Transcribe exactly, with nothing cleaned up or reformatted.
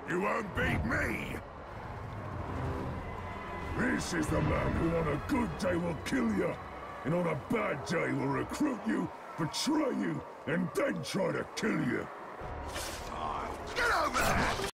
You won't beat me! This is the man who on a good day will kill you, and on a bad day will recruit you, betray you, and then try to kill you. Get over there!